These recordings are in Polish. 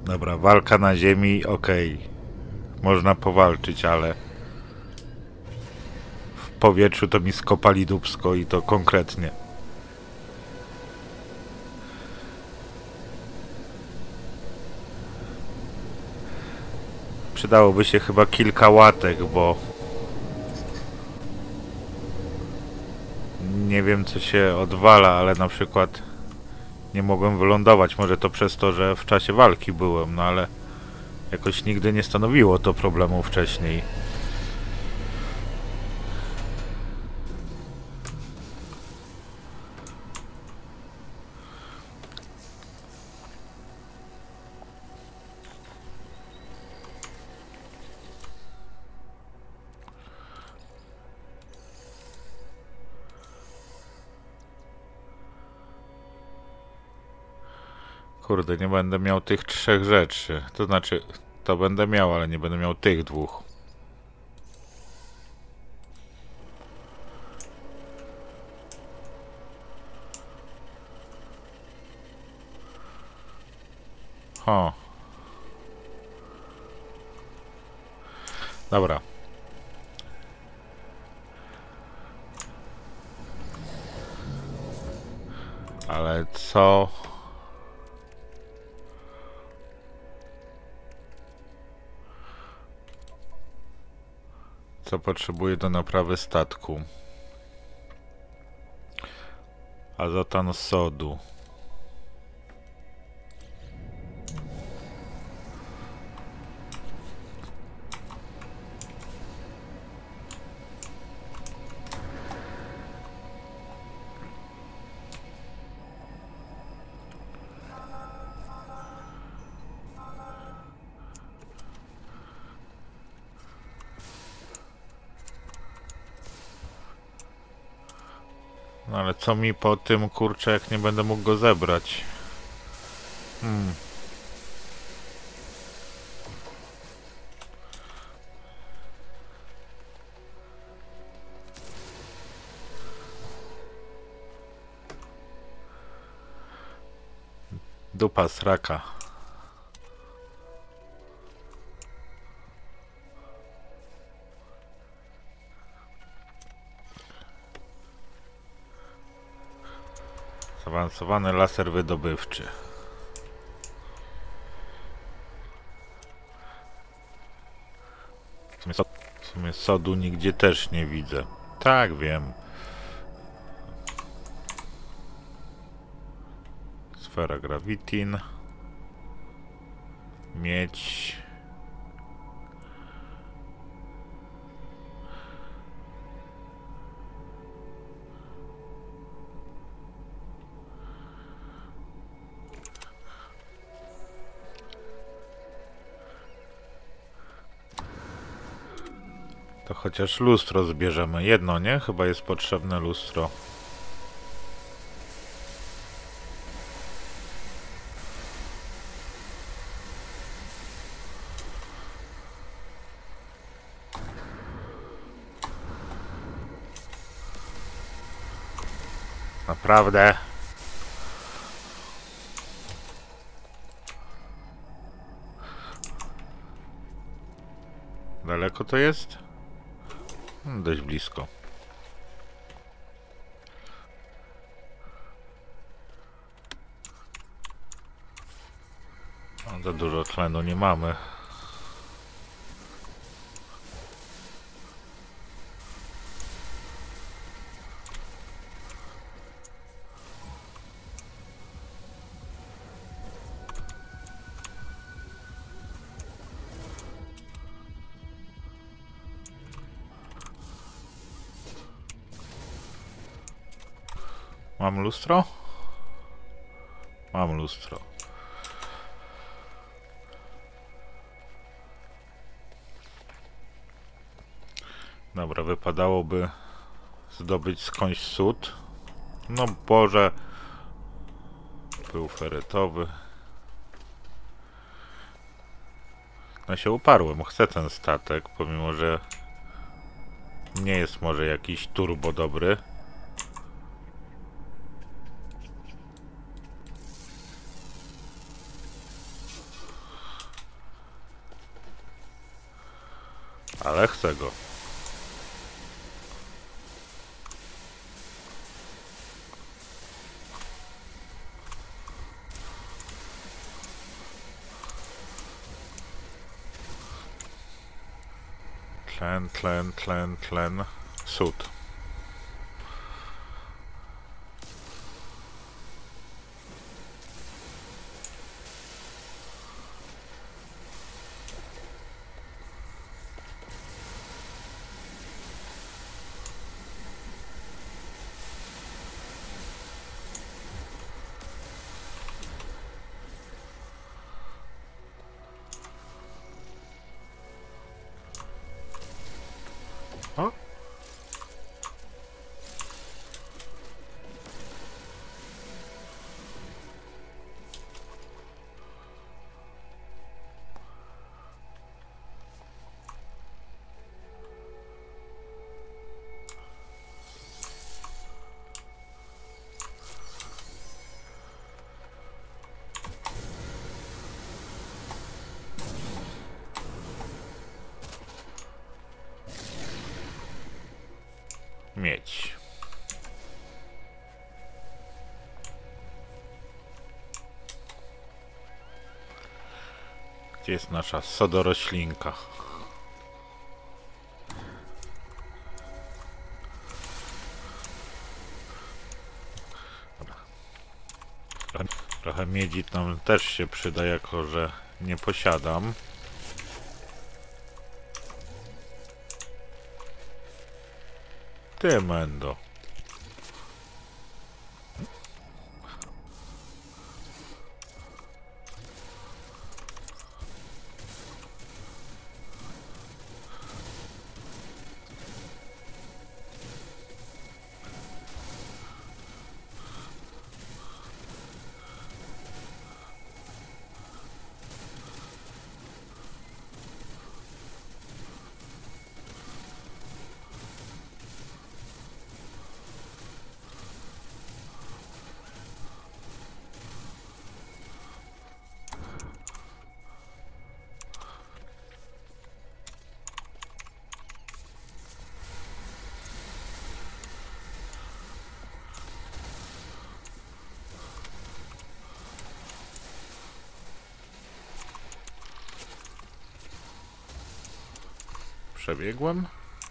Dobra, walka na ziemi, okej. Można powalczyć, ale w powietrzu to mi skopali dupsko i to konkretnie. Przydałoby się chyba kilka łatek, bo nie wiem co się odwala, ale na przykład nie mogłem wylądować. Może to przez to, że w czasie walki byłem, no ale jakoś nigdy nie stanowiło to problemu wcześniej. Kurde, nie będę miał tych trzech rzeczy. To znaczy, to będę miał, ale nie będę miał tych dwóch. O. Dobra. Ale co? Co potrzebuję do naprawy statku? Azotan sodu. No ale co mi po tym, kurczę, jak nie będę mógł go zebrać? Dupa sraka. Zaawansowany laser wydobywczy. W sumie sodu nigdzie też nie widzę. Tak, wiem. Sfera gravitin. Miedź. To chociaż lustro zbierzemy. Jedno, nie? Chyba jest potrzebne lustro. Naprawdę? Daleko to jest? Dość blisko. No, za dużo tlenu nie mamy. Mam lustro? Mam lustro. Dobra, wypadałoby zdobyć skądś sód. No Boże. Pył feretowy. No się uparłem, chcę ten statek, pomimo że nie jest może jakiś turbo dobry. Ale chcę go. Tlen. Sód. O? Mieć. Gdzie jest nasza sodoroślinka? Dobra. Trochę miedzi nam też się przyda, jako że nie posiadam. Ty, Mendo. Przebiegłem.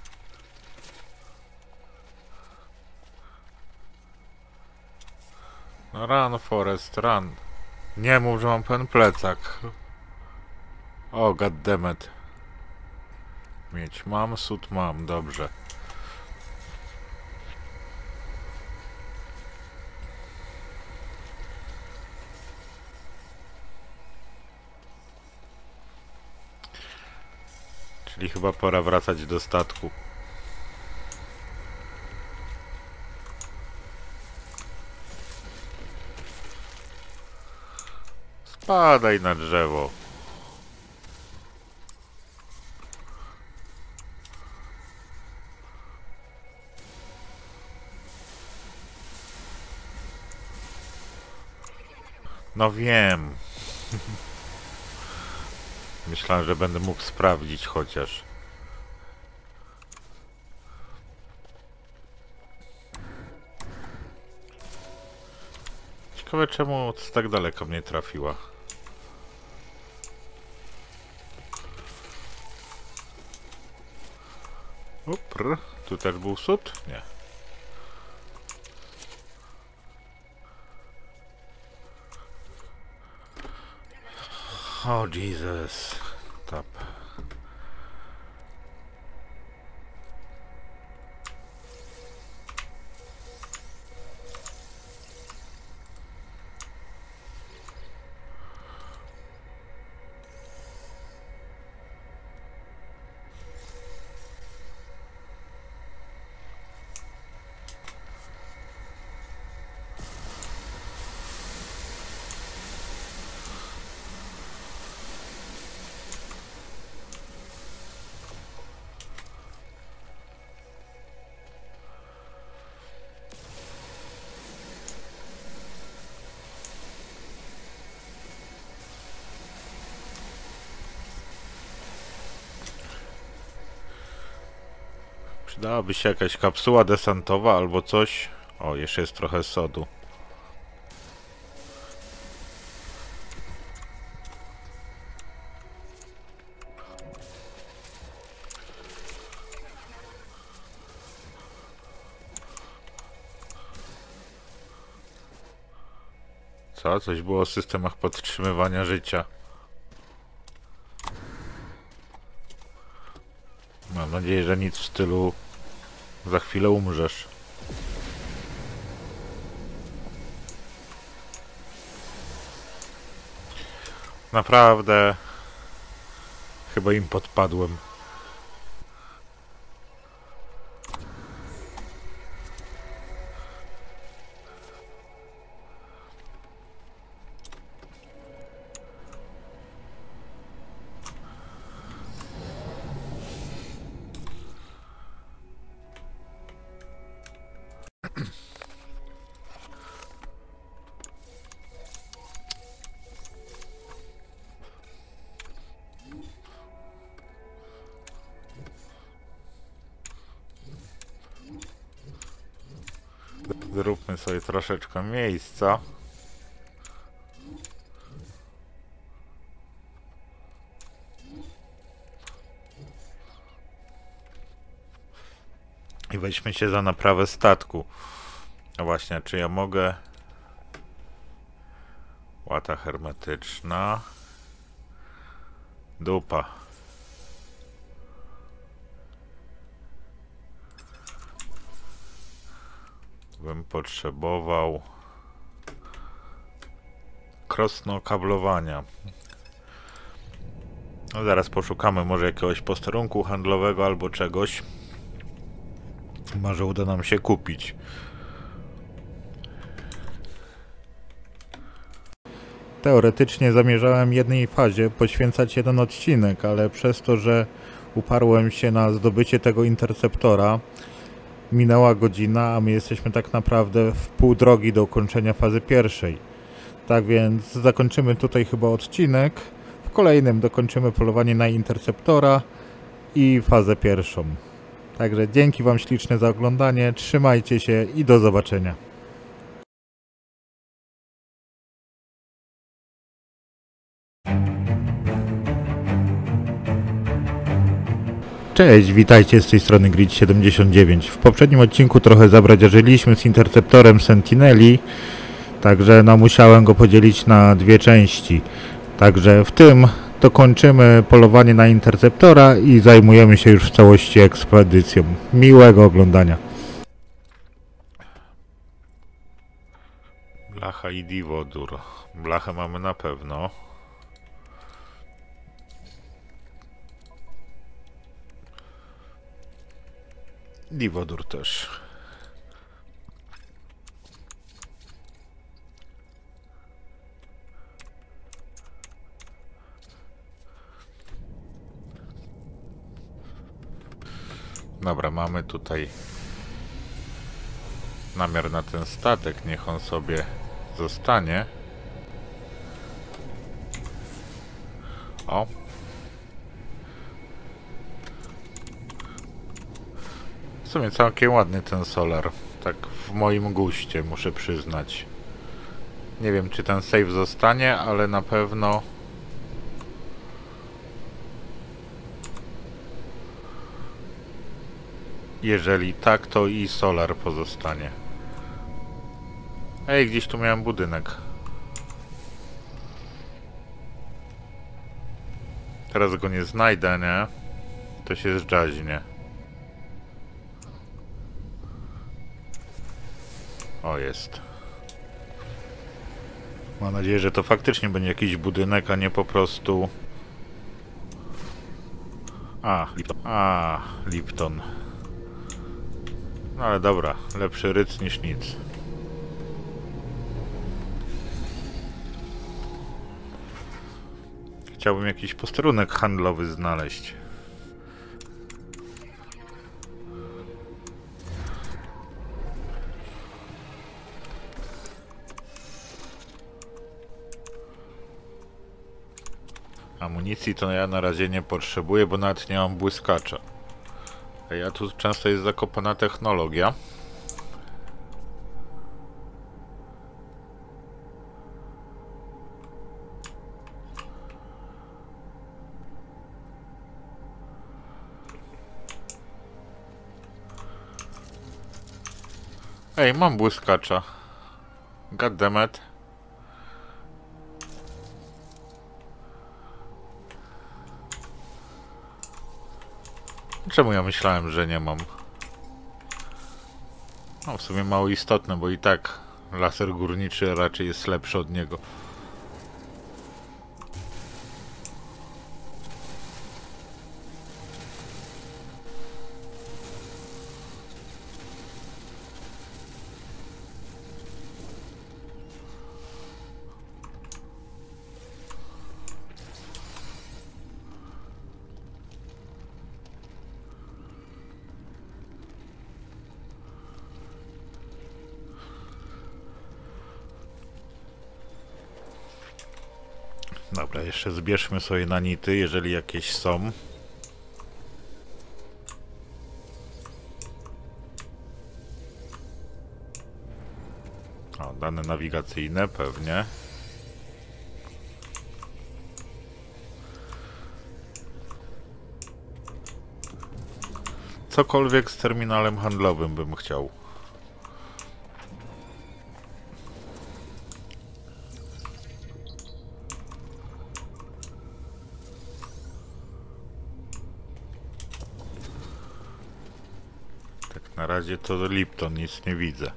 No run, Forest, run. Nie mów, że mam pełen plecak. O, goddammit. Mieć mam, sód mam, dobrze. Czyli chyba pora wracać do statku. Spadaj na drzewo. No wiem. Myślałem, że będę mógł sprawdzić chociaż. Ciekawe, czemu tak daleko mnie trafiła. Upr, tu też był sód? Nie. Oh Jesus. Tap. Przydałaby się jakaś kapsuła desantowa albo coś. O, jeszcze jest trochę sodu. Co? Coś było o systemach podtrzymywania życia. Mam nadzieję, że nic w stylu za chwilę umrzesz. Naprawdę chyba im podpadłem. Zróbmy sobie troszeczkę miejsca. I weźmy się za naprawę statku. No właśnie, czy ja mogę... Łata hermetyczna. Dupa. Bym potrzebował krosno kablowania. No zaraz poszukamy może jakiegoś posterunku handlowego albo czegoś. Może uda nam się kupić. Teoretycznie zamierzałem jednej fazie poświęcać jeden odcinek, ale przez to, że uparłem się na zdobycie tego interceptora, minęła godzina, a my jesteśmy tak naprawdę w pół drogi do ukończenia fazy pierwszej. Tak więc zakończymy tutaj chyba odcinek. W kolejnym dokończymy polowanie na interceptora i fazę pierwszą. Także dzięki Wam śliczne za oglądanie, trzymajcie się i do zobaczenia. Cześć, witajcie z tej strony Grid79. W poprzednim odcinku trochę zabradziarzyliśmy z interceptorem Sentineli, także no, musiałem go podzielić na dwie części. Także w tym dokończymy polowanie na interceptora i zajmujemy się już w całości ekspedycją. Miłego oglądania. Blacha i diwodur. Blachę mamy na pewno. Diwodur też. Dobra, mamy tutaj namiar na ten statek, niech on sobie zostanie. O. W sumie całkiem ładny ten solar, tak w moim guście, muszę przyznać. Nie wiem, czy ten save zostanie, ale na pewno... Jeżeli tak, to i solar pozostanie. Ej, gdzieś tu miałem budynek. Teraz go nie znajdę, nie? To się zdżaźnie. O, jest. Mam nadzieję, że to faktycznie będzie jakiś budynek, a nie po prostu... Lipton. No ale dobra, lepszy ryc niż nic. Chciałbym jakiś posterunek handlowy znaleźć. Amunicji to ja na razie nie potrzebuję, bo nawet nie mam błyskacza. A tu często jest zakopana technologia. Ej, mam błyskacza. Goddammit. Czemu ja myślałem, że nie mam? No w sumie mało istotne, bo i tak laser górniczy raczej jest lepszy od niego. Dobra, jeszcze zbierzmy sobie nanity, jeżeli jakieś są. O, dane nawigacyjne pewnie. Cokolwiek z terminalem handlowym bym chciał. Tak na razie to Lipton, nic nie widzę.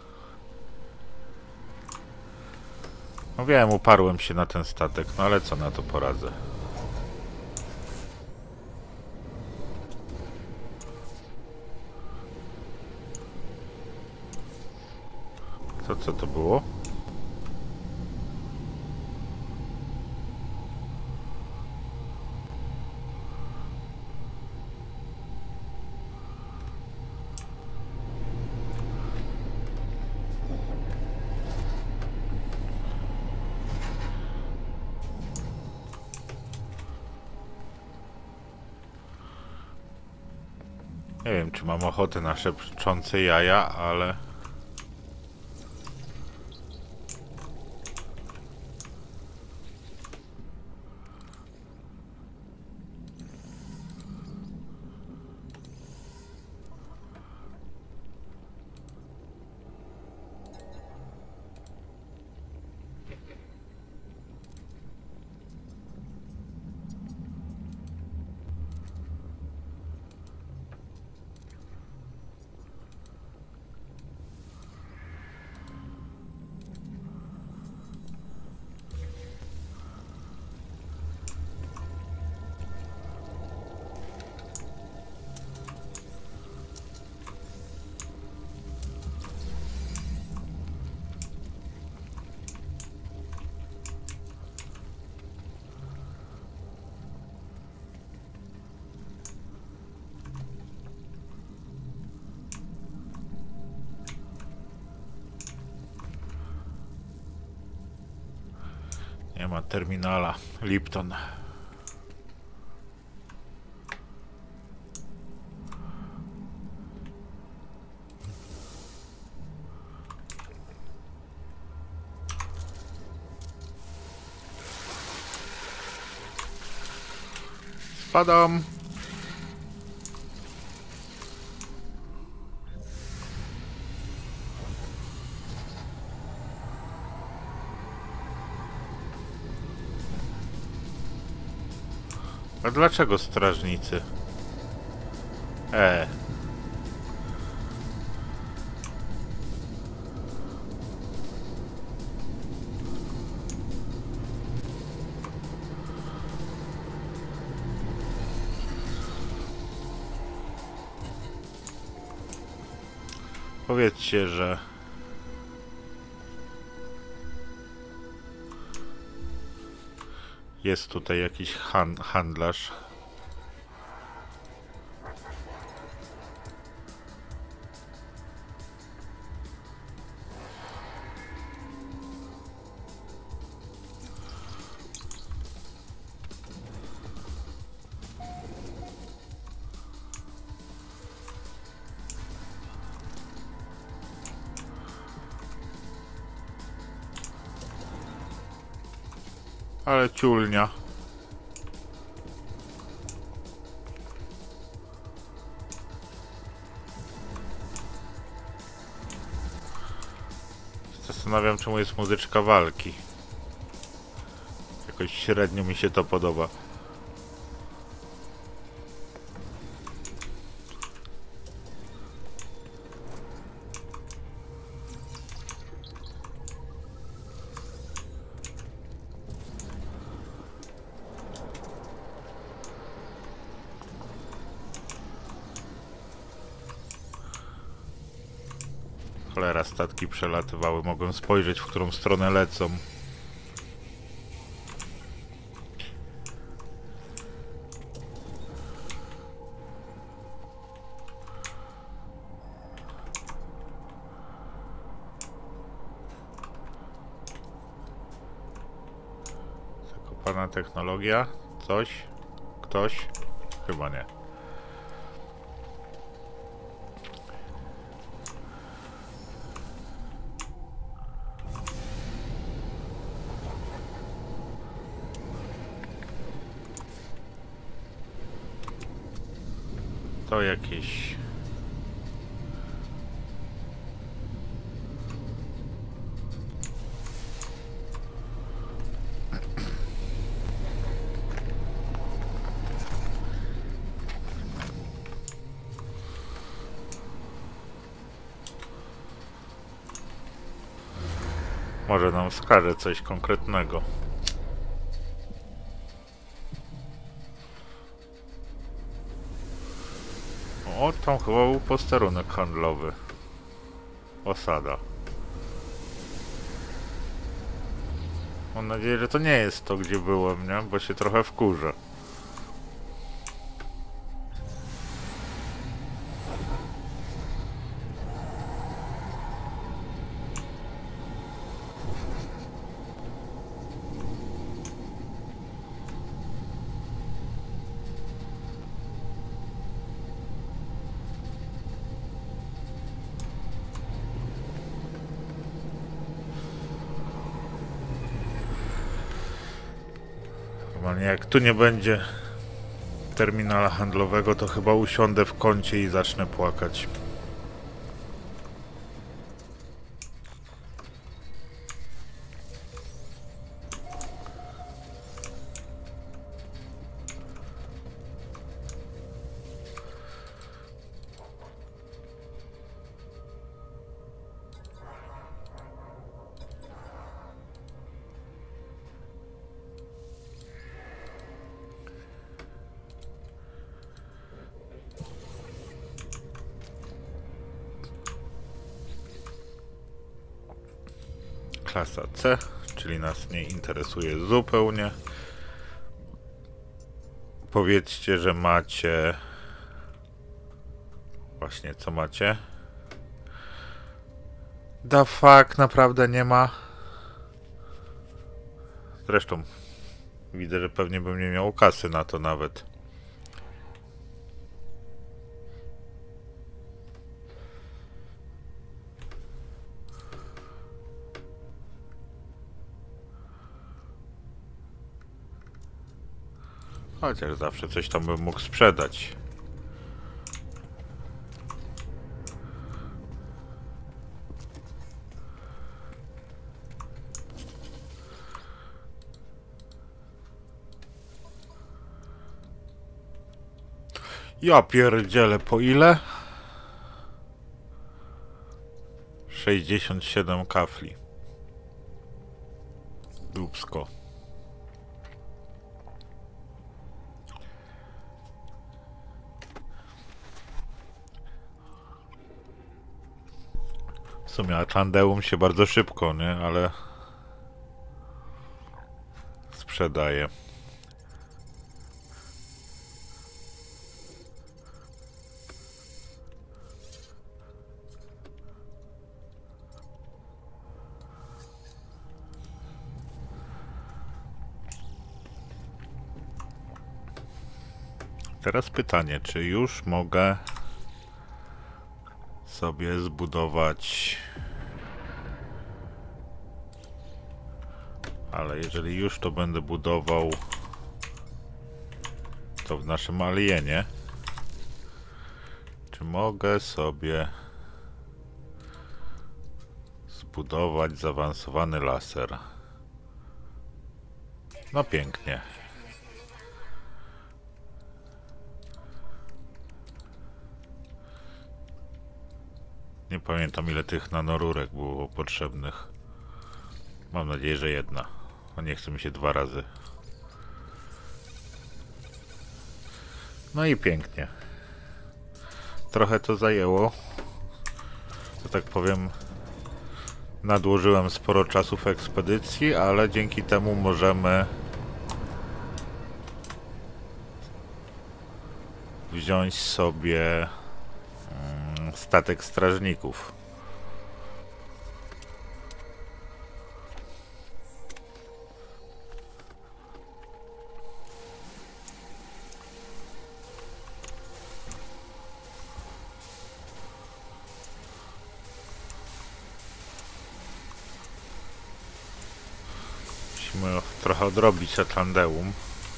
No wiem, uparłem się na ten statek, no ale co na to poradzę. Co to było? Nie wiem, czy mam ochotę na szepczące jaja, ale... Nie ma terminala Lipton. Spadam. A dlaczego strażnicy? Powiedzcie, że... Jest tutaj jakiś handlarz. Ale ciulnia. Zastanawiam, czemu jest muzyczka walki. Jakoś średnio mi się to podoba. Cholera, statki przelatywały. Mogłem spojrzeć, w którą stronę lecą. Zakopana technologia? Coś? Ktoś? Chyba nie. To jakieś... Może nam wskaże coś konkretnego. O, tam chyba był posterunek handlowy. Osada. Mam nadzieję, że to nie jest to, gdzie byłem, nie? Bo się trochę wkurzę. Normalnie jak tu nie będzie terminala handlowego, to chyba usiądę w kącie i zacznę płakać. Klasa C, czyli nas nie interesuje zupełnie. Powiedzcie, że macie... Właśnie, co macie? Da fuck, naprawdę nie ma. Zresztą, widzę, że pewnie bym nie miał kasy na to nawet. Chociaż zawsze coś tam bym mógł sprzedać. Ja pierdzielę, po ile? 67 kafli. Dupsko. W sumie Atlandeum się bardzo szybko, nie? Ale sprzedaje. Teraz pytanie, czy już mogę sobie zbudować... Ale jeżeli już to będę budował to w naszym alienie, czy mogę sobie zbudować zaawansowany laser? No pięknie. Nie pamiętam, ile tych nanorurek było potrzebnych. Mam nadzieję, że jedna. A nie chce mi się 2 razy. No i pięknie. Trochę to zajęło. To tak powiem, nadłożyłem sporo czasu w ekspedycji, ale dzięki temu możemy wziąć sobie statek strażników. Musimy trochę odrobić Atlandeum.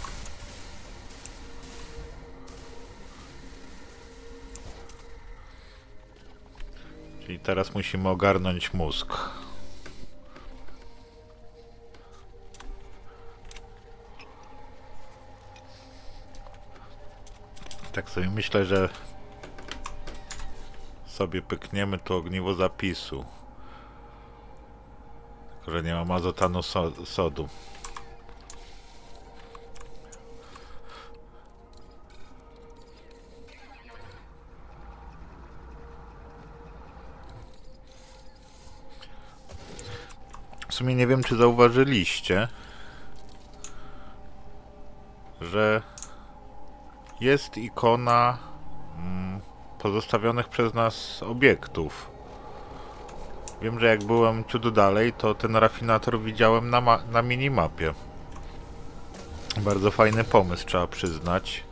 Czyli teraz musimy ogarnąć mózg. Tak sobie myślę, że sobie pykniemy to ogniwo zapisu. Tylko że nie ma azotanu sodu. W sumie nie wiem, czy zauważyliście, że jest ikona pozostawionych przez nas obiektów. Wiem, że jak byłem ciut dalej, to ten rafinator widziałem na minimapie. Bardzo fajny pomysł, trzeba przyznać.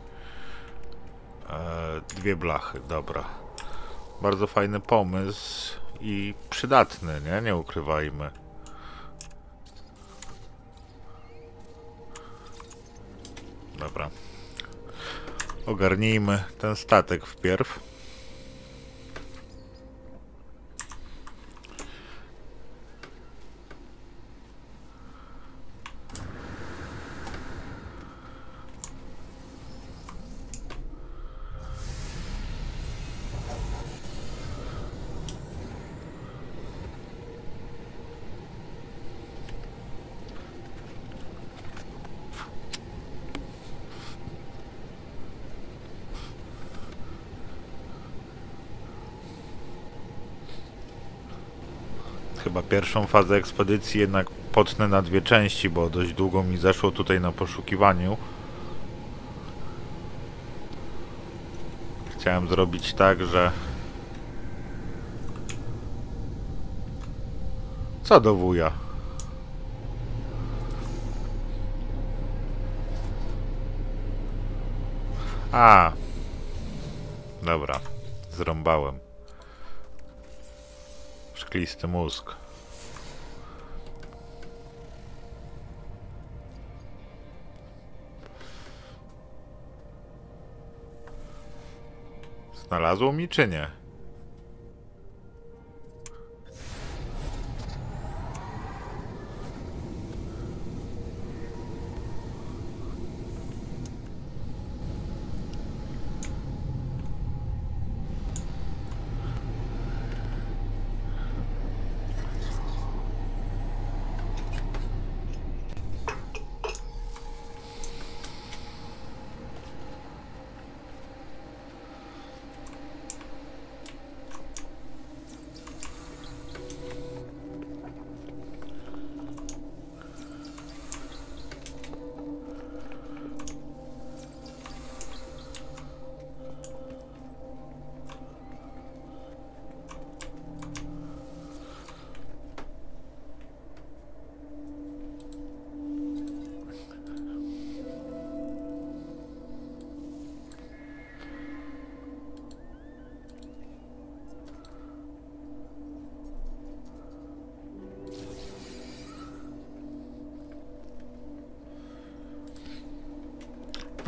2 blachy, dobra. Bardzo fajny pomysł i przydatny, nie? Nie ukrywajmy. Dobra. Ogarnijmy ten statek wpierw. Chyba pierwszą fazę ekspedycji jednak potnę na 2 części, bo dość długo mi zeszło tutaj na poszukiwaniu. Chciałem zrobić tak, że... Co do wuja? A, dobra, zrąbałem. Szklisty mózg. Znalazło mi czy nie?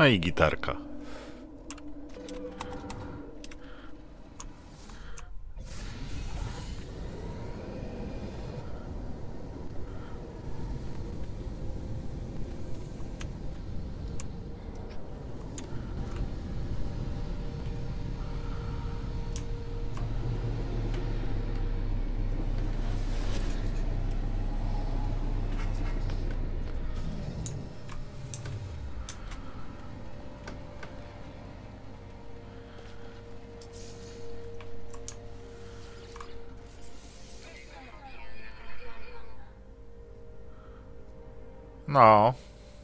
No i gitarka. No.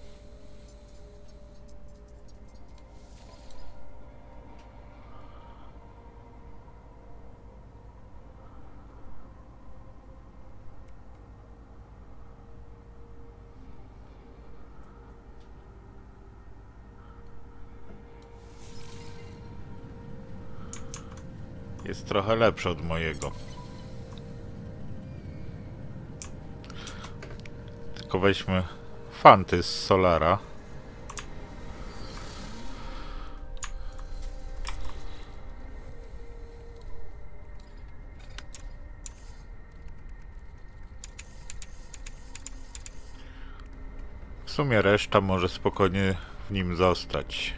Jest trochę lepszy od mojego. Tylko weźmy fanty z Solara. W sumie reszta może spokojnie w nim zostać.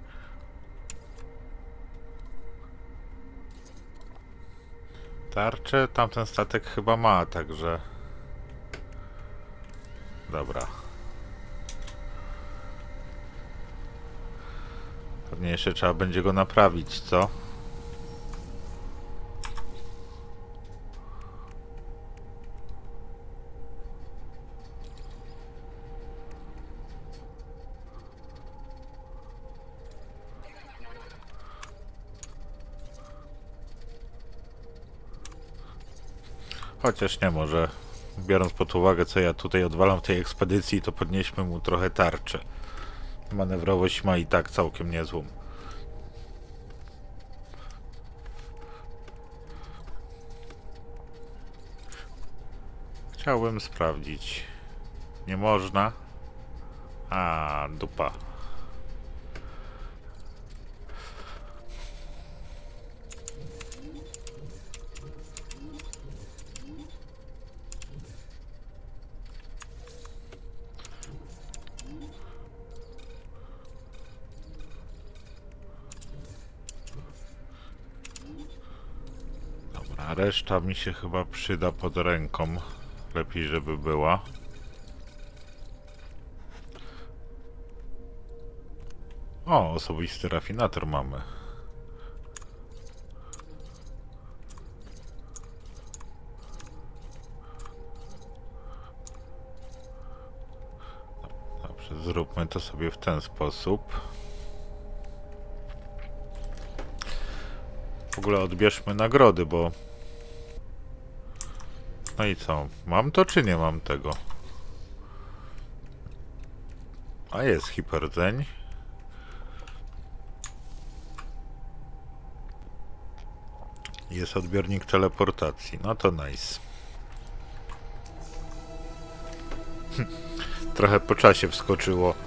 Tarczę tamten statek chyba ma, także... Dobra. Pewnie jeszcze trzeba będzie go naprawić, co? Chociaż nie, może biorąc pod uwagę, co ja tutaj odwalam w tej ekspedycji, to podnieśmy mu trochę tarczę. Manewrowość ma i tak całkiem niezłą. Chciałbym sprawdzić. Nie można. A, dupa. Dobra, reszta mi się chyba przyda pod ręką. Lepiej, żeby była. O, osobisty rafinator mamy. Dobrze, zróbmy to sobie w ten sposób. W ogóle odbierzmy nagrody, bo... No i co? Mam to czy nie mam tego? A jest hiperdzeń. Jest odbiornik teleportacji. No to nice. Trochę po czasie wskoczyło.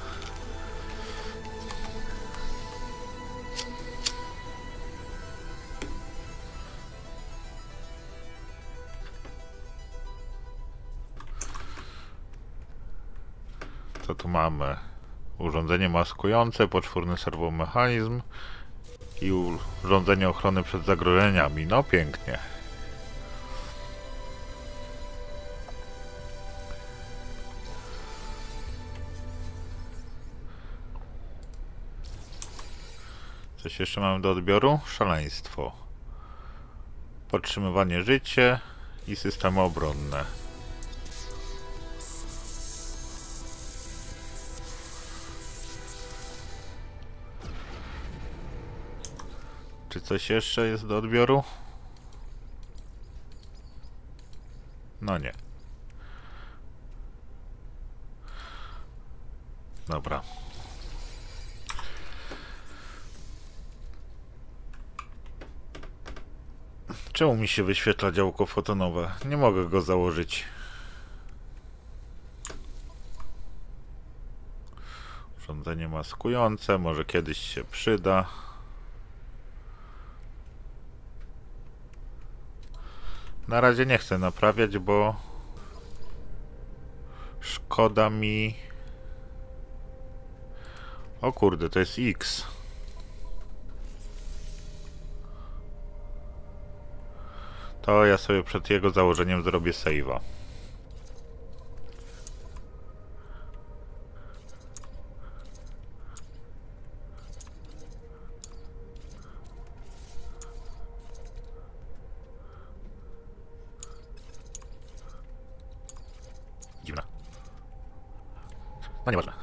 Co tu mamy? Urządzenie maskujące, poczwórny serwomechanizm i urządzenie ochrony przed zagrożeniami. No pięknie. Coś jeszcze mamy do odbioru? Szaleństwo. Podtrzymywanie życia i systemy obronne. Czy coś jeszcze jest do odbioru? No nie. Dobra. Czemu mi się wyświetla działko fotonowe? Nie mogę go założyć. Urządzenie maskujące, może kiedyś się przyda. Na razie nie chcę naprawiać, bo szkoda mi... O kurde, to jest X. To ja sobie przed jego założeniem zrobię save'a. Dziwne. No nieważne.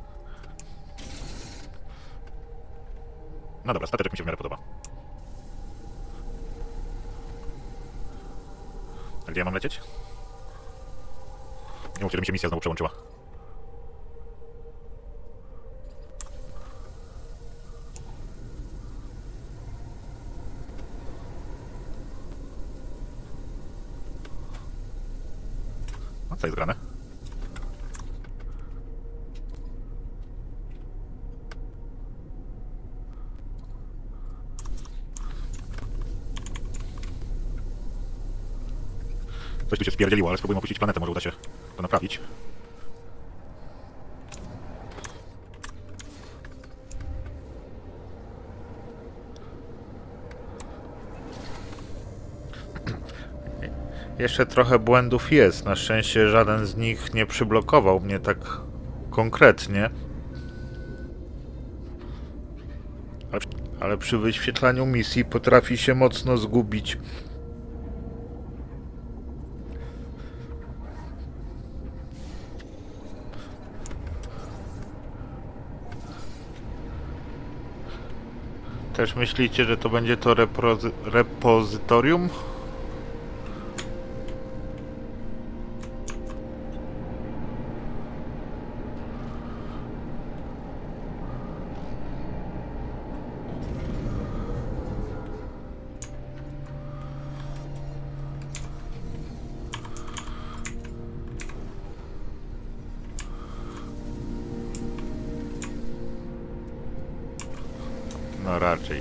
No dobra, stateczek mi się w miarę podoba. A gdzie ja mam lecieć? Nie mówcie, że mi się misja znowu przełączyła. A co jest grane? Coś tu się spierdzieliło, ale spróbujmy opuścić planetę, może uda się to naprawić. Jeszcze trochę błędów jest. Na szczęście żaden z nich nie przyblokował mnie tak konkretnie. Ale przy wyświetlaniu misji potrafi się mocno zgubić. Też myślicie, że to będzie to repozytorium? No raczej.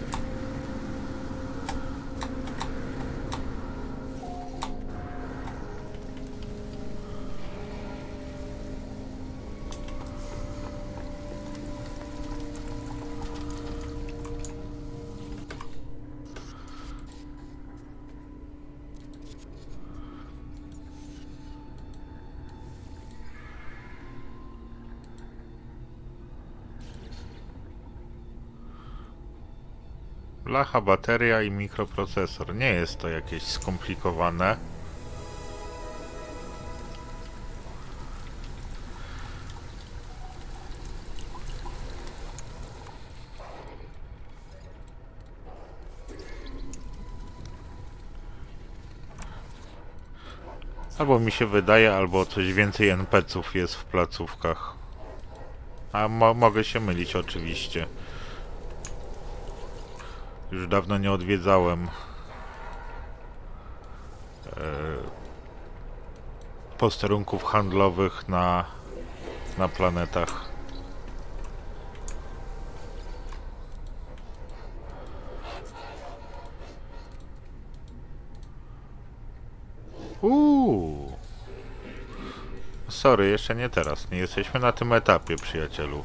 Blacha, bateria i mikroprocesor. Nie jest to jakieś skomplikowane. Albo mi się wydaje, albo coś więcej NPC-ów jest w placówkach. A mogę się mylić oczywiście. Już dawno nie odwiedzałem posterunków handlowych na planetach. Sorry, jeszcze nie teraz. Nie jesteśmy na tym etapie, przyjacielu.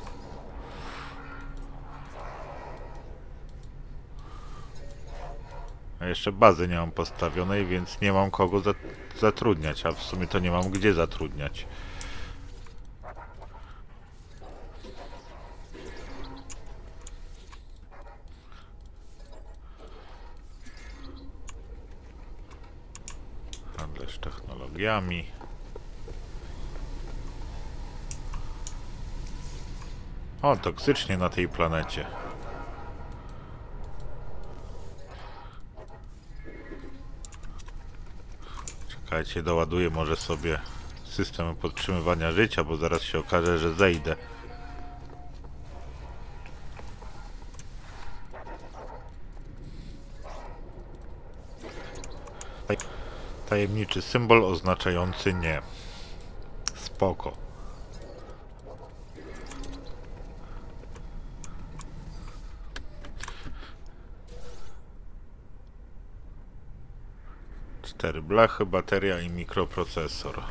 A jeszcze bazy nie mam postawionej, więc nie mam kogo zatrudniać, a w sumie to nie mam gdzie zatrudniać. Handlarz technologiami. O, toksycznie na tej planecie. Czekajcie, doładuję może sobie system podtrzymywania życia, bo zaraz się okaże, że zejdę. Tajemniczy symbol oznaczający nie. Spoko. 4 blachy, bateria i mikroprocesor.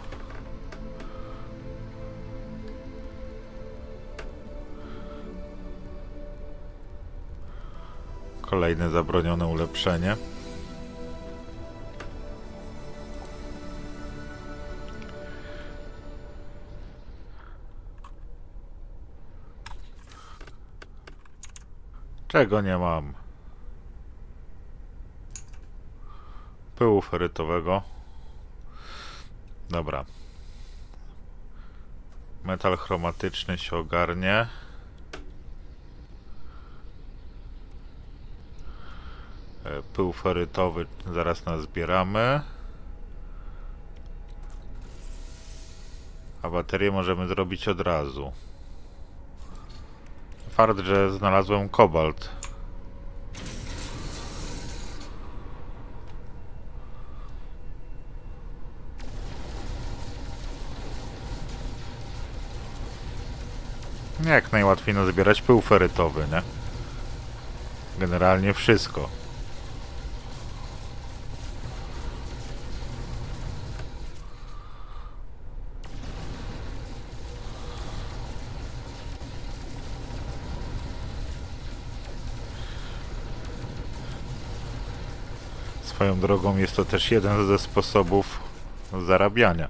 Kolejne zabronione ulepszenie. Czego nie mam? Pyłu ferytowego. Dobra. Metal chromatyczny się ogarnie. Pył ferytowy zaraz nazbieramy. A baterię możemy zrobić od razu. Fakt, że znalazłem kobalt. Jak najłatwiej nazbierać pył ferytowy, nie? Generalnie wszystko. Swoją drogą jest to też jeden ze sposobów zarabiania.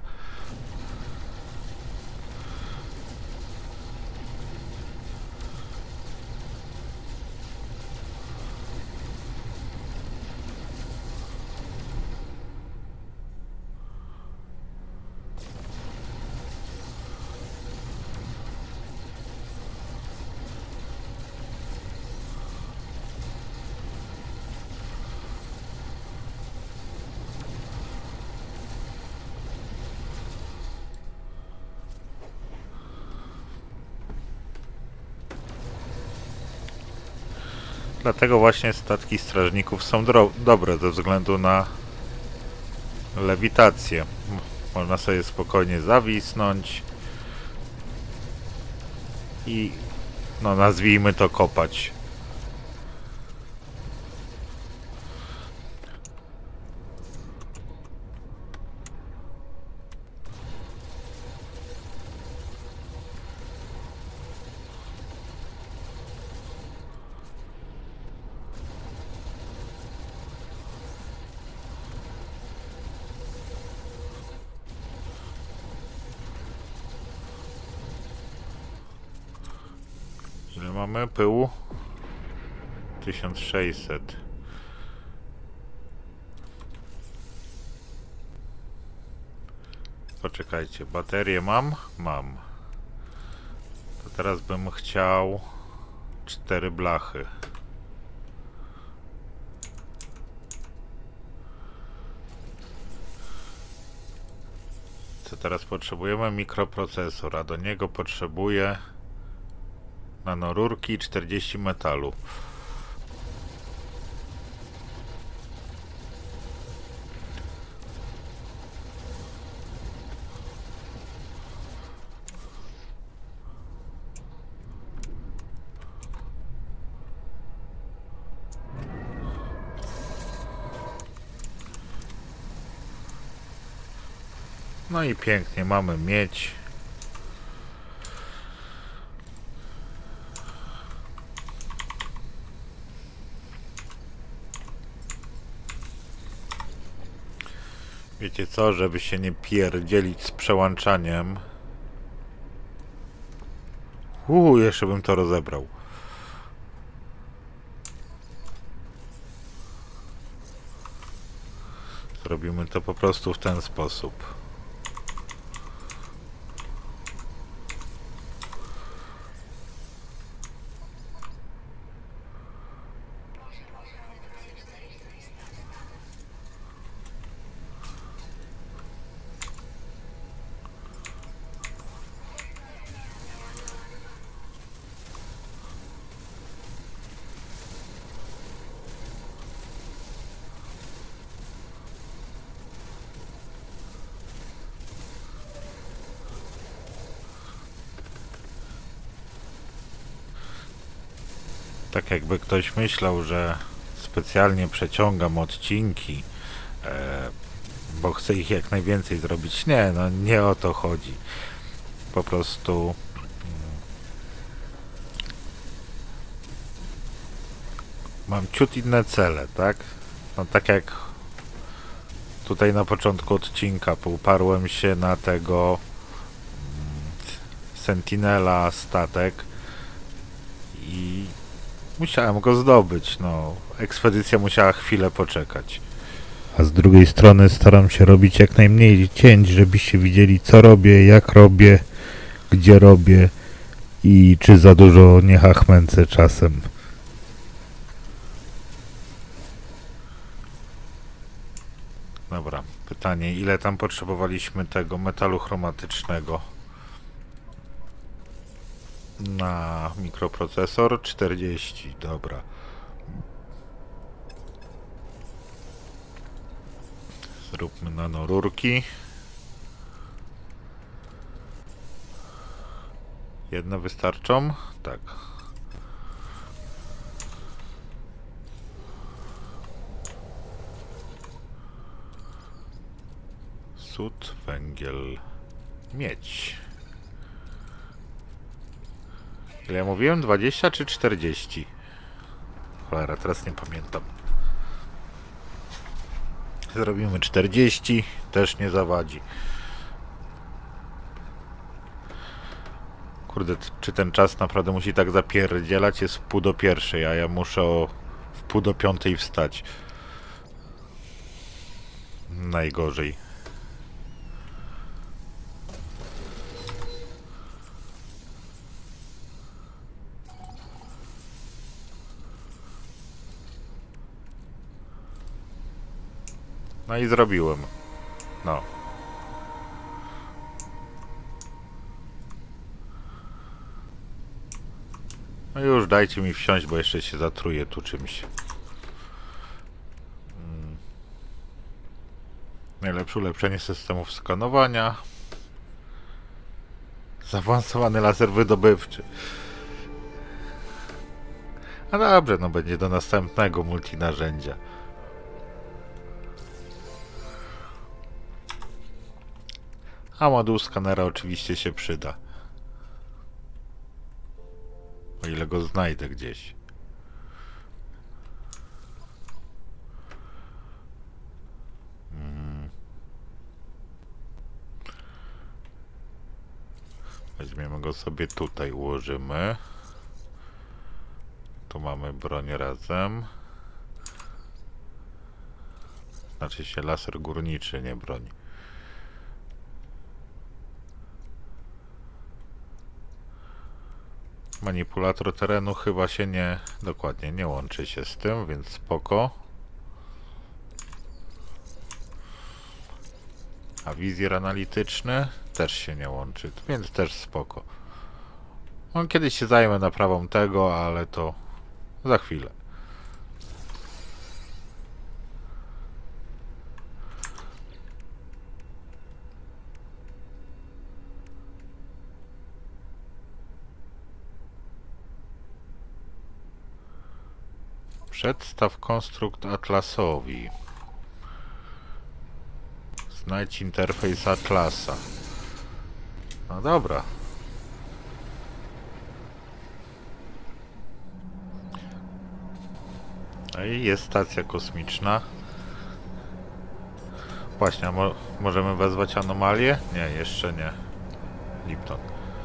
Dlatego właśnie statki strażników są dobre ze względu na lewitację. Można sobie spokojnie zawisnąć i no nazwijmy to kopać. Ile mamy pyłu? 1600. Poczekajcie, baterię mam? Mam. To teraz bym chciał 4 blachy. Co teraz potrzebujemy? Mikroprocesor, a do niego potrzebuję nanorurki i 40 metalu. No i pięknie, mamy miedź. Wiecie co, żeby się nie pierdzielić z przełączaniem. Jeszcze bym to rozebrał. Zrobimy to po prostu w ten sposób. Tak jakby ktoś myślał, że specjalnie przeciągam odcinki, bo chcę ich jak najwięcej zrobić. Nie, no nie o to chodzi. Po prostu mam ciut inne cele, tak? No tak jak tutaj na początku odcinka uparłem się na tego Sentinela statek i musiałem go zdobyć, no. Ekspedycja musiała chwilę poczekać. A z drugiej strony staram się robić jak najmniej cięć, żebyście widzieli, co robię, jak robię, gdzie robię i czy za dużo nie chachmęcę czasem. Dobra, pytanie, ile tam potrzebowaliśmy tego metalu chromatycznego na mikroprocesor? 40, dobra. Zróbmy nanorurki. Jedne wystarczą? Tak. Sód, węgiel, miedź. Ile ja mówiłem? 20 czy 40? Cholera, teraz nie pamiętam. Zrobimy 40, też nie zawadzi. Kurde, czy ten czas naprawdę musi tak zapierdzielać? Jest 9:30, a ja muszę w 4:30 wstać. Najgorzej. No i zrobiłem. No. No już dajcie mi wsiąść, bo jeszcze się zatruję tu czymś. Najlepsze ulepszenie systemów skanowania. Zaawansowany laser wydobywczy. A dobrze, no będzie do następnego multinarzędzia. A moduł skanera oczywiście się przyda. O ile go znajdę gdzieś. Weźmiemy go sobie tutaj, ułożymy. Tu mamy broń razem. Znaczy się laser górniczy, nie broń. Manipulator terenu chyba się dokładnie nie łączy się z tym, więc spoko. A wizjer analityczny też się nie łączy, więc też spoko. No, kiedyś się zajmę naprawą tego, ale to za chwilę. Przedstaw konstrukt atlasowi. Znajdź interfejs atlasa. No dobra. No i jest stacja kosmiczna. Właśnie, a możemy wezwać anomalię? Nie, jeszcze nie. Lipton.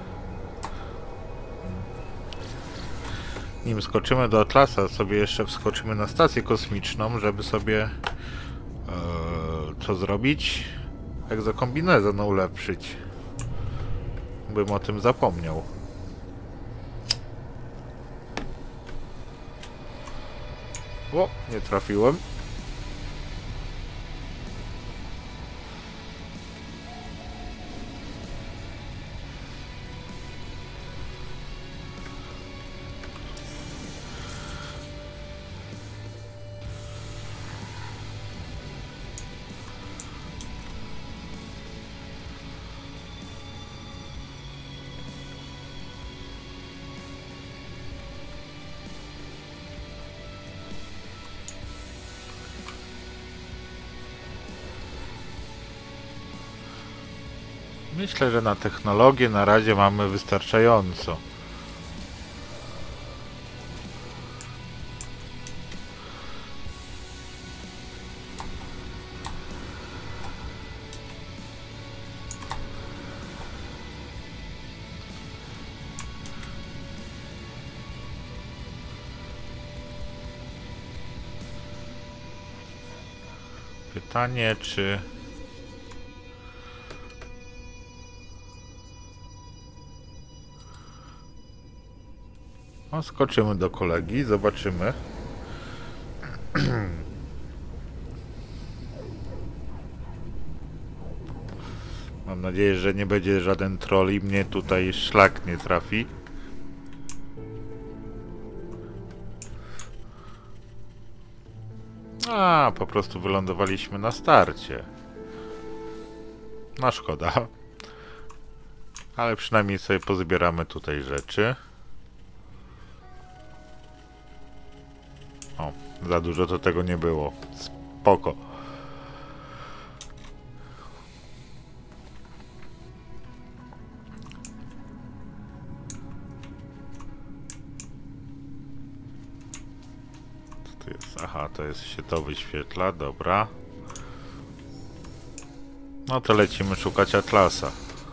Nim skoczymy do Atlasa, sobie jeszcze wskoczymy na stację kosmiczną, żeby sobie co zrobić? Egzokombinezon ulepszyć. Bym o tym zapomniał. O, nie trafiłem. Myślę, że na technologię na razie mamy wystarczająco. Pytanie, czy... No, skoczymy do kolegi, zobaczymy. Mam nadzieję, że nie będzie żaden troll i mnie tutaj szlak nie trafi. A, po prostu wylądowaliśmy na starcie. No szkoda. Ale przynajmniej sobie pozbieramy tutaj rzeczy. O, za dużo to tego nie było. Spoko. Co to jest? Aha, to jest się to wyświetla, dobra. No to lecimy szukać Atlasa.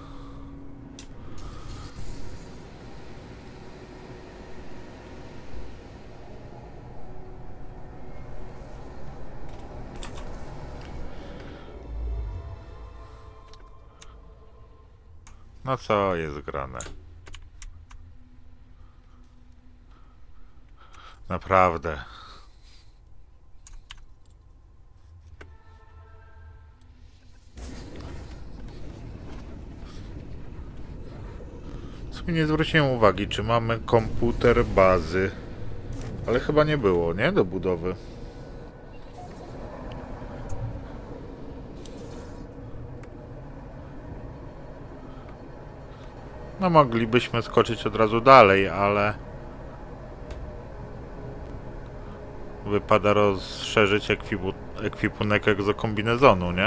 No co jest grane? Naprawdę. W sumie nie zwróciłem uwagi, czy mamy komputer bazy. Ale chyba nie było, nie? Do budowy. No moglibyśmy skoczyć od razu dalej, ale... Wypada rozszerzyć ekwipunek egzokombinezonu, nie?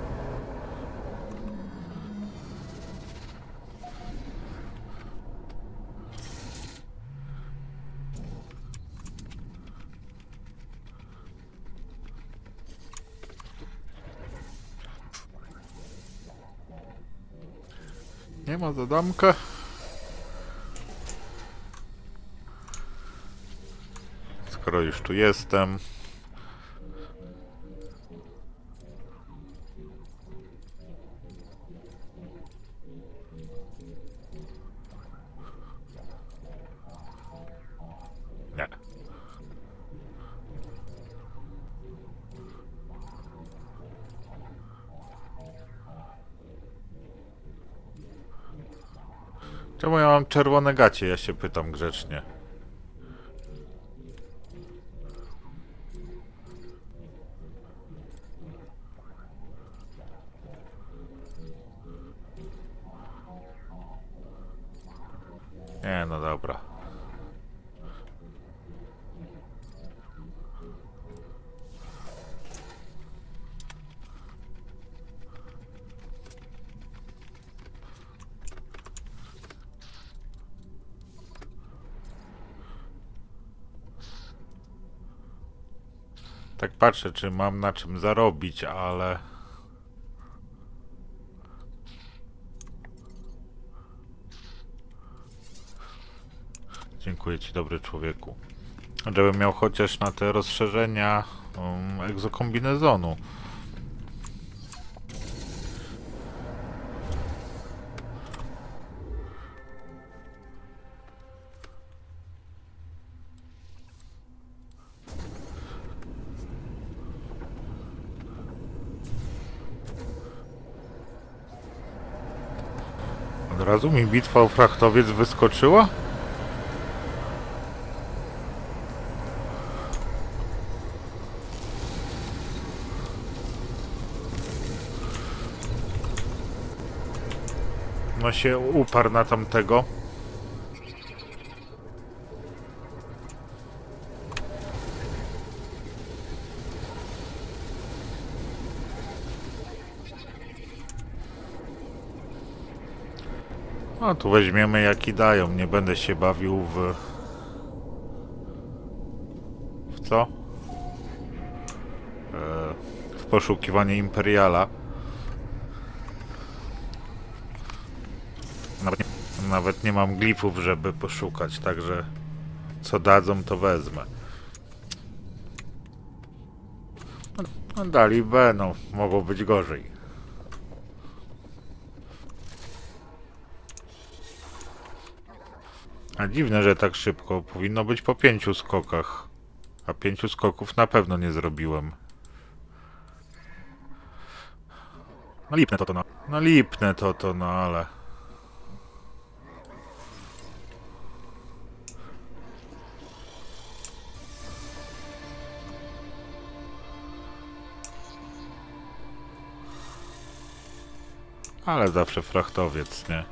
Nie ma zadomka. Skoro już tu jestem. Nie. Czemu ja mam czerwone gacie? Ja się pytam grzecznie. Nie, no dobra. Tak patrzę, czy mam na czym zarobić, ale... Dziękuję ci, dobry człowieku. Żebym miał chociaż na te rozszerzenia egzokombinezonu. Od razu mi bitwa o frachtowiec wyskoczyła? No się uparł na tamtego. No tu weźmiemy jaki dają, nie będę się bawił w co? W poszukiwanie Imperiala. Nawet nie mam glifów, żeby poszukać, także co dadzą, to wezmę. No dali B, no mogło być gorzej. A dziwne, że tak szybko. Powinno być po 5 skokach. A 5 skoków na pewno nie zrobiłem. No lipne to no. No lipne to no, ale... Ale zawsze frachtowiec, nie?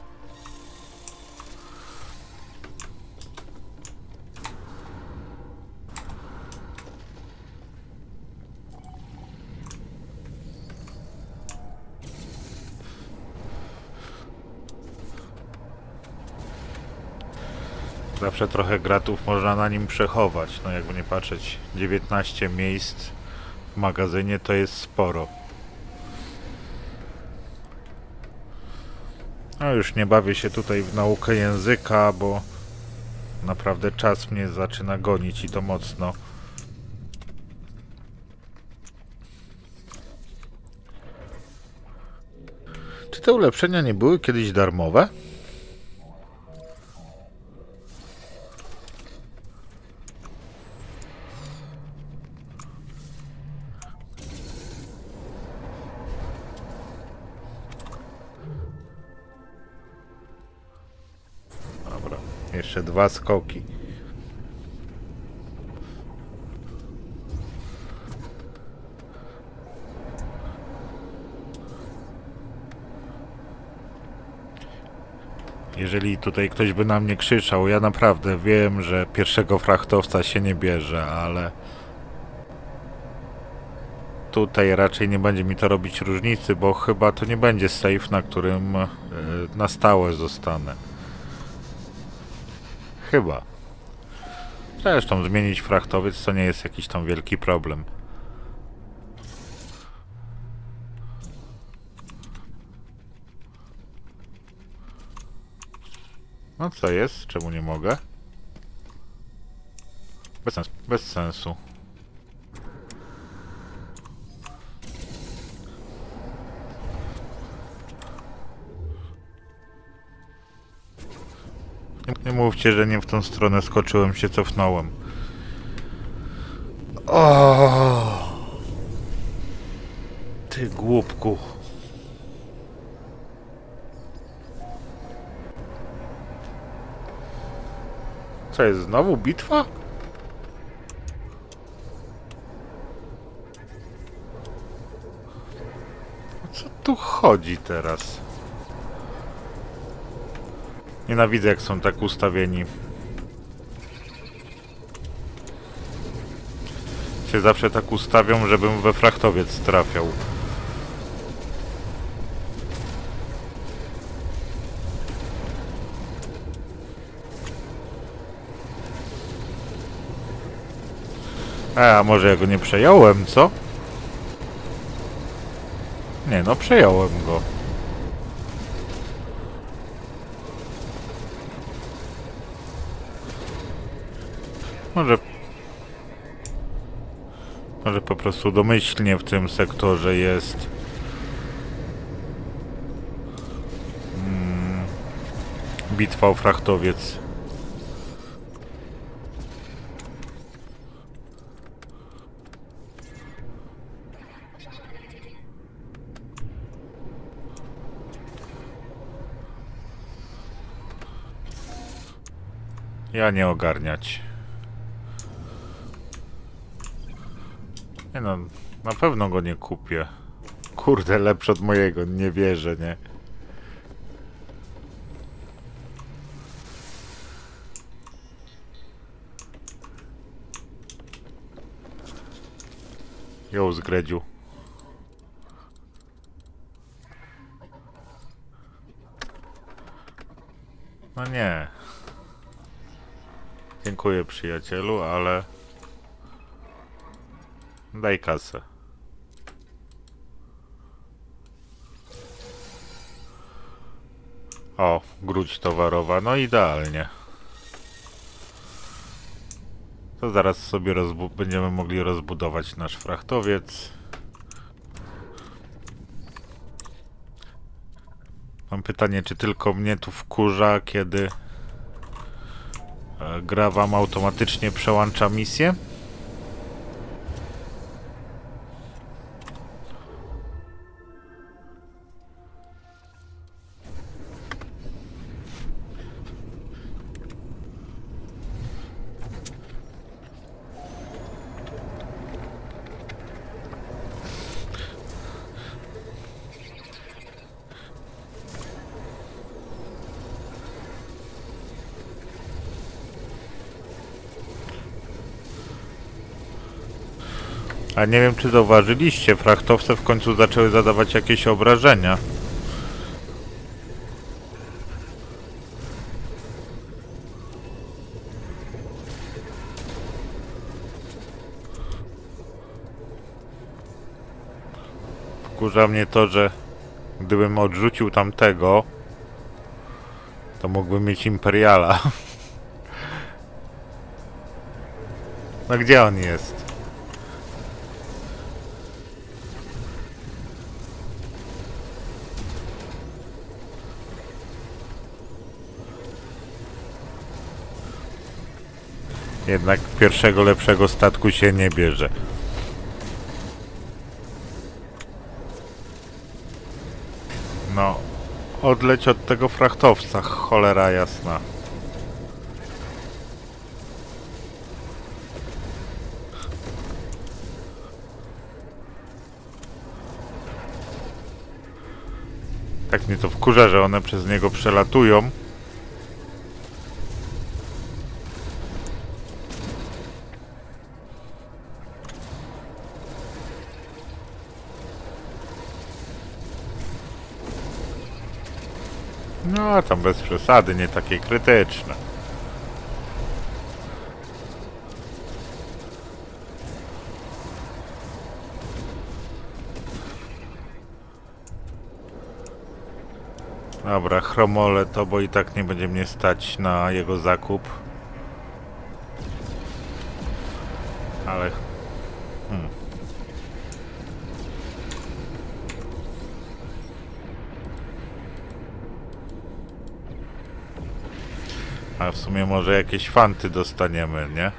Zawsze trochę gratów można na nim przechować. No jakby nie patrzeć, 19 miejsc w magazynie to jest sporo. No już nie bawię się tutaj w naukę języka, bo naprawdę czas mnie zaczyna gonić i to mocno. Czy te ulepszenia nie były kiedyś darmowe? Dobra, jeszcze 2 skoki. Jeżeli tutaj ktoś by na mnie krzyczał, ja naprawdę wiem, że pierwszego frachtowca się nie bierze, ale tutaj raczej nie będzie mi to robić różnicy, bo chyba to nie będzie safe, na którym na stałe zostanę. Chyba. Zresztą zmienić frachtowiec to nie jest jakiś tam wielki problem. No co jest? Czemu nie mogę? Bez sensu. Bez sensu. Nie mówcie, że nie w tą stronę skoczyłem, się cofnąłem. O! Ty głupku. Co jest, znowu bitwa? O co tu chodzi teraz? Nienawidzę, jak są tak ustawieni. Się zawsze tak ustawią, żebym we frachtowiec trafiał. A może ja go nie przejąłem, co? Nie no, przejąłem go. Może po prostu domyślnie w tym sektorze jest bitwa o frachtowiec. Ja nie ogarniać. Nie no, na pewno go nie kupię. Kurde, lepszy od mojego, nie wierzę, nie? Ją zgredził. No nie. Dziękuję, przyjacielu, ale... Daj kasę. O, gruć towarowa, no idealnie. To zaraz sobie będziemy mogli rozbudować nasz frachtowiec. Mam pytanie, czy tylko mnie tu wkurza, kiedy gra wam automatycznie przełącza misję? A nie wiem, czy zauważyliście, frachtowce w końcu zaczęły zadawać jakieś obrażenia. Wkurza mnie to, że gdybym odrzucił tamtego, to mógłbym mieć Imperiala. No gdzie on jest? Jednak pierwszego lepszego statku się nie bierze. No, odleć od tego frachtowca, cholera jasna. Tak mnie to wkurza, że one przez niego przelatują. No, tam bez przesady, nie takie krytyczne. Dobra, chromolę to, bo i tak nie będzie mnie stać na jego zakup. Ale... A w sumie może jakieś fanty dostaniemy, nie?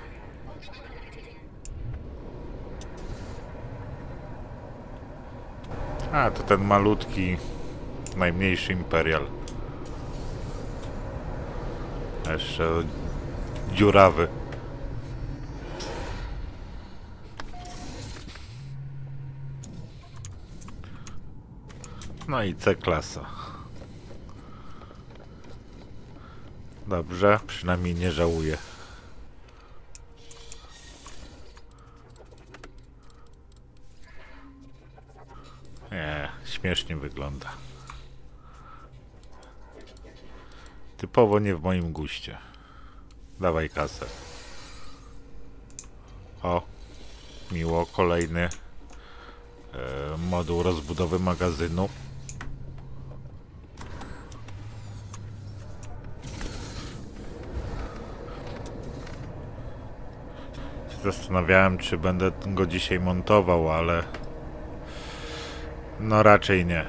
A, to ten malutki, najmniejszy Imperial. Jeszcze dziurawy. No i C-klasa. Dobrze, przynajmniej nie żałuję. Nie, śmiesznie wygląda. Typowo nie w moim guście. Dawaj kasę. O, miło, kolejny moduł rozbudowy magazynu. Zastanawiałem, czy będę go dzisiaj montował, ale no raczej nie.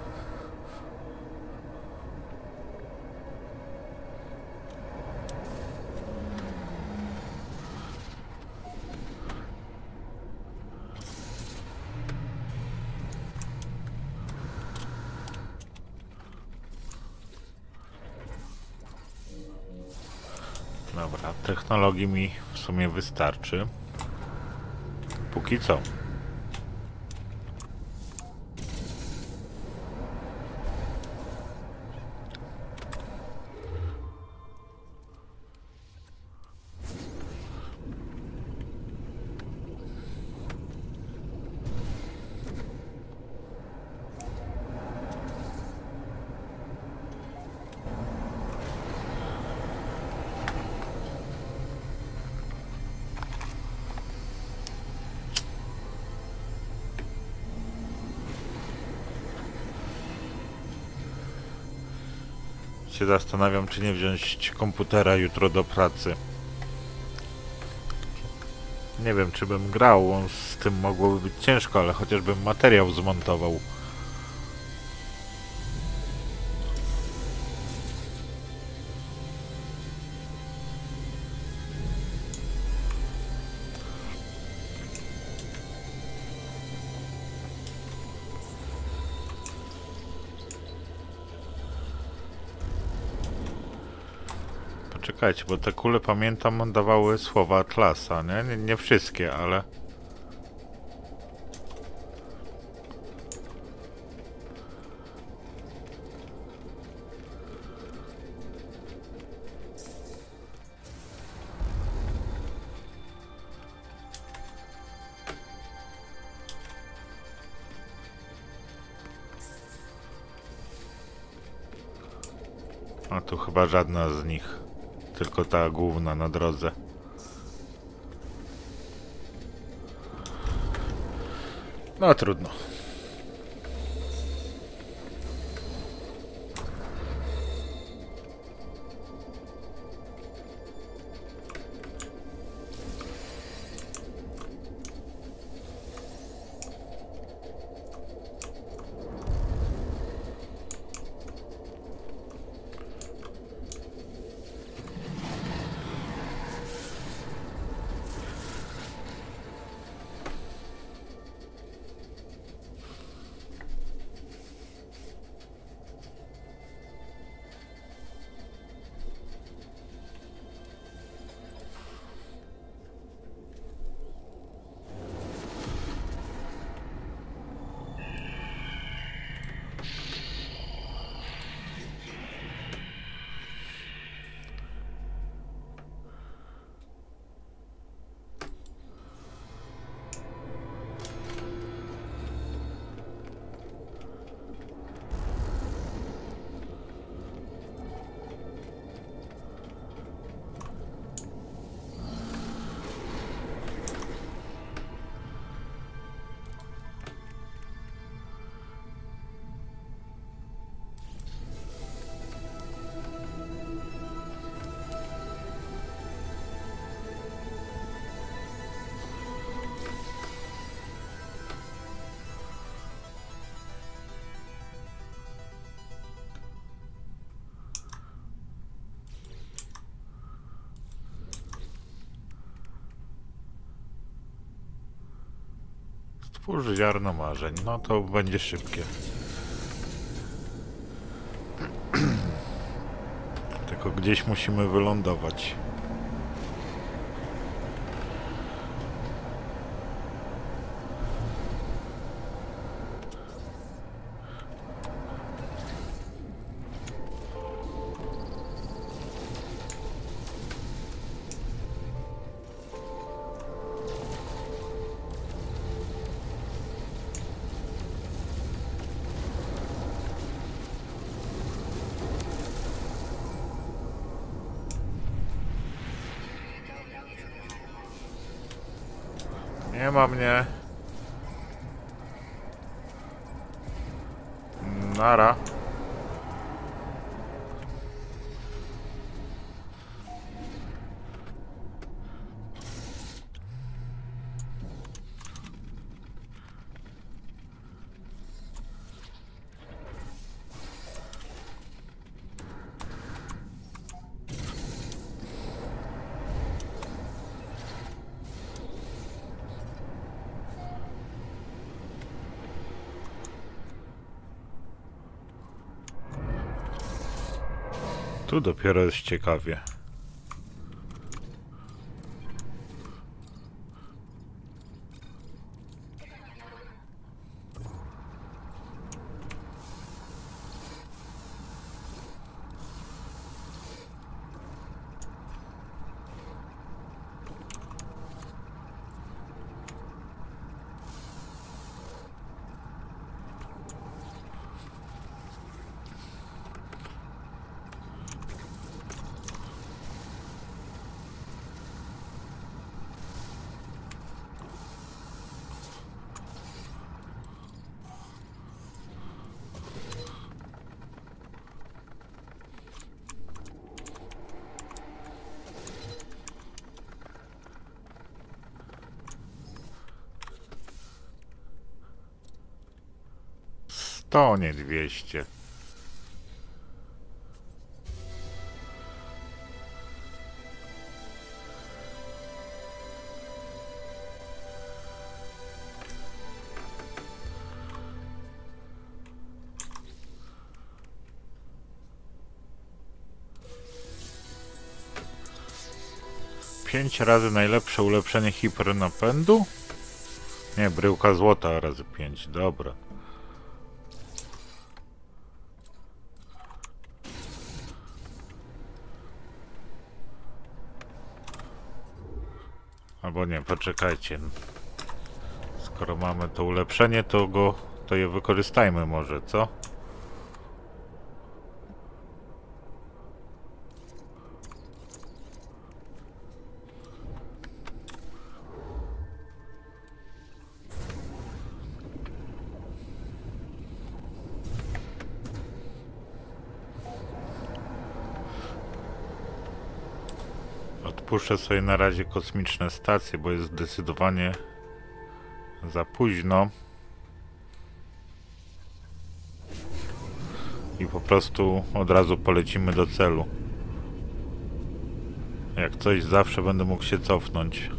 Dobra, technologii mi w sumie wystarczy. Póki co. się zastanawiam, czy nie wziąć komputera jutro do pracy. Nie wiem, czy bym grał, z tym mogłoby być ciężko, ale chociażbym materiał zmontował. Poczekajcie, bo te kule, pamiętam, dawały słowa Atlasa, nie? Nie wszystkie, ale... A tu chyba żadna z nich. Tylko ta główna na drodze. No trudno. Stwórz ziarno marzeń. No to będzie szybkie. Tylko gdzieś musimy wylądować. Nie ma mnie. Nara. Tu dopiero jest ciekawie. To nie 200. Pięć razy najlepsze ulepszenie hipernapędu? Nie, bryłka złota razy 5, dobra. Albo nie, poczekajcie. Skoro mamy to ulepszenie, to je wykorzystajmy może, co? Odpuszczę sobie na razie kosmiczne stacje, bo jest zdecydowanie za późno. I po prostu od razu polecimy do celu. Jak coś, zawsze będę mógł się cofnąć.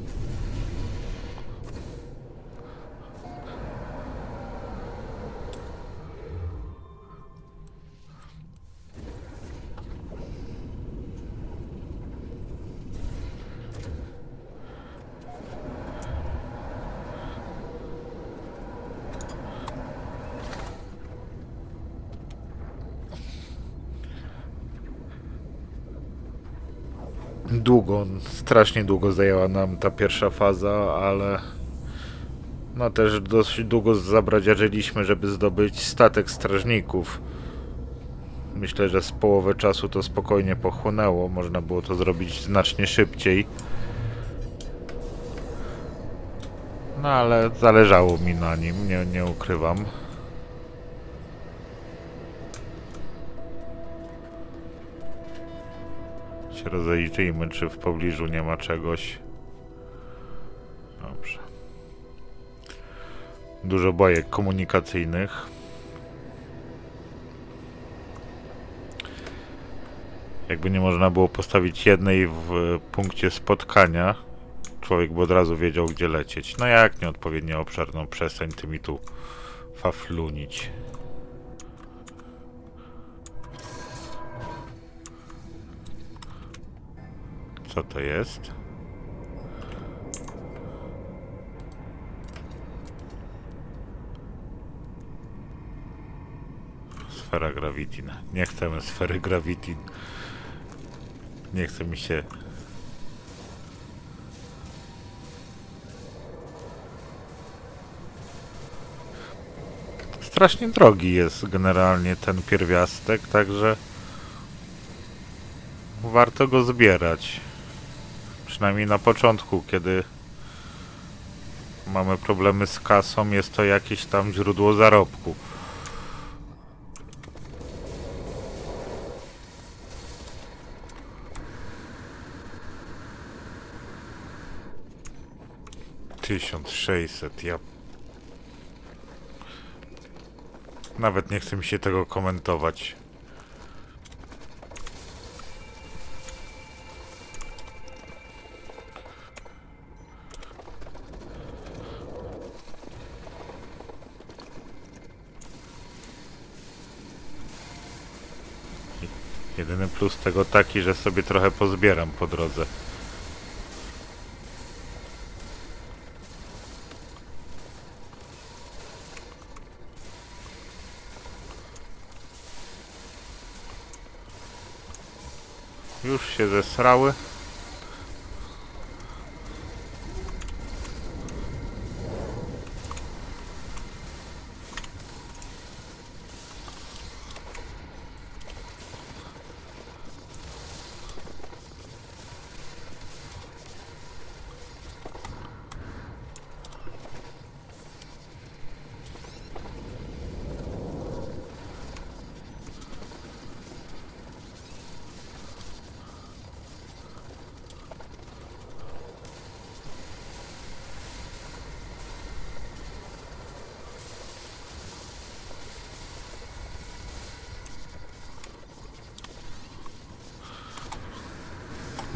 Strasznie długo zajęła nam ta pierwsza faza, ale no też dosyć długo zabradziarzyliśmy, żeby zdobyć statek strażników. Myślę, że z połowę czasu to spokojnie pochłonęło, można było to zrobić znacznie szybciej. No ale zależało mi na nim, nie ukrywam. Rozejrzyjmy, czy w pobliżu nie ma czegoś. Dobrze. Dużo bajek komunikacyjnych. Jakby nie można było postawić jednej w punkcie spotkania, człowiek by od razu wiedział, gdzie lecieć. No jak nieodpowiednio obszar, no przestań ty mi tu faflunić. Co to jest? Sfera Gravitin. Nie chcemy sfery Gravitin. Nie chce mi się. Strasznie drogi jest generalnie ten pierwiastek, także warto go zbierać. Przynajmniej na początku, kiedy mamy problemy z kasą, jest to jakieś tam źródło zarobku. $1600, ja... Nawet nie chce mi się tego komentować. Jedyny plus tego taki, że sobie trochę pozbieram po drodze. Już się zesrały.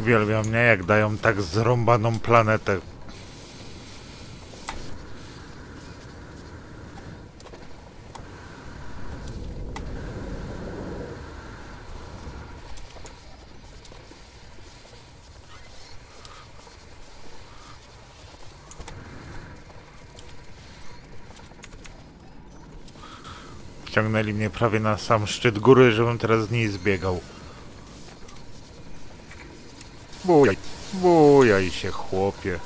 Uwielbiam, nie? Jak dają tak zrąbaną planetę. Wciągnęli mnie prawie na sam szczyt góry, żebym teraz z niej zbiegał. Bujaj, bujaj się, chłopie.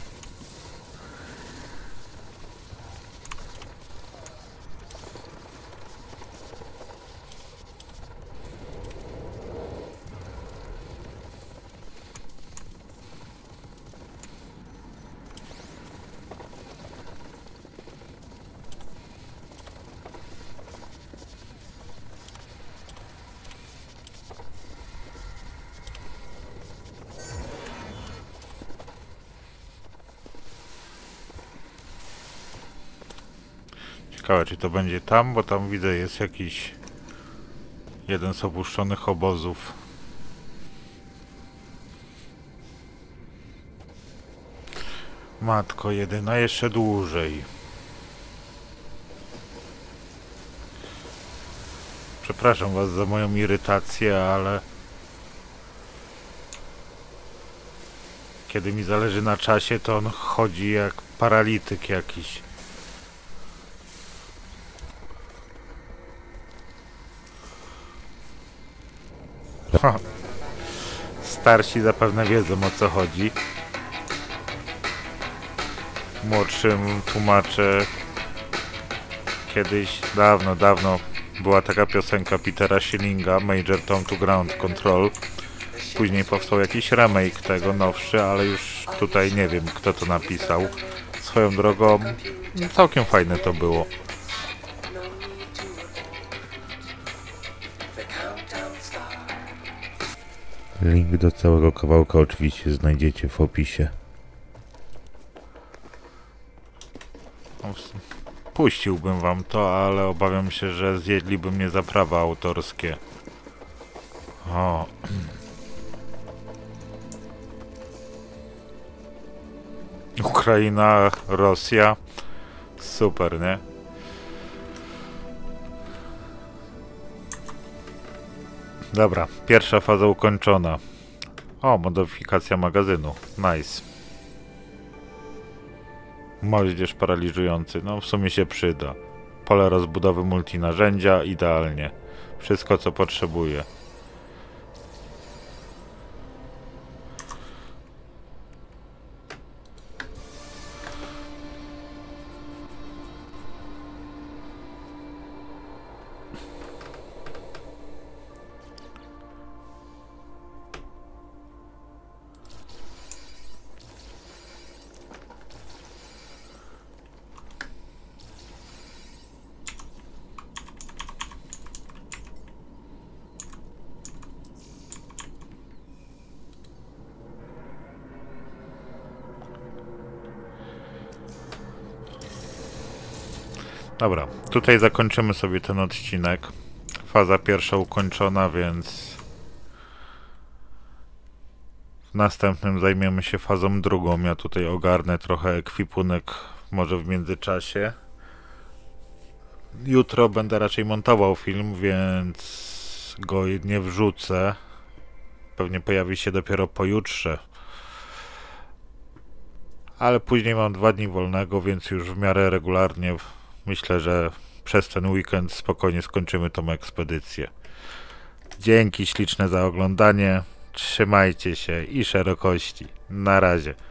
Ciekawe, czy to będzie tam, bo tam widzę jest jakiś jeden z opuszczonych obozów. Matko jedyna, jeszcze dłużej. Przepraszam was za moją irytację, ale kiedy mi zależy na czasie, to on chodzi jak paralityk jakiś. Ha. Starsi zapewne wiedzą, o co chodzi. Młodszym tłumaczę. Kiedyś, dawno była taka piosenka Petera Schillinga, Major Tom to Ground Control. Później powstał jakiś remake tego, nowszy, ale już tutaj nie wiem, kto to napisał. Swoją drogą, całkiem fajne to było. Link do całego kawałka oczywiście znajdziecie w opisie. Puściłbym wam to, ale obawiam się, że zjedliby mnie za prawa autorskie. O. Ukraina, Rosja. Super, nie? Dobra, pierwsza faza ukończona. O, modyfikacja magazynu. Nice. Moździerz paraliżujący. No, w sumie się przyda. Pole rozbudowy multinarzędzia. Idealnie. Wszystko, co potrzebuję. Dobra, tutaj zakończymy sobie ten odcinek. Faza pierwsza ukończona, więc w następnym zajmiemy się fazą drugą. Ja tutaj ogarnę trochę ekwipunek, może w międzyczasie. Jutro będę raczej montował film, więc go nie wrzucę. Pewnie pojawi się dopiero pojutrze. Ale później mam 2 dni wolnego, więc już w miarę regularnie myślę, że przez ten weekend spokojnie skończymy tą ekspedycję. Dzięki śliczne za oglądanie. Trzymajcie się i szerokości. Na razie.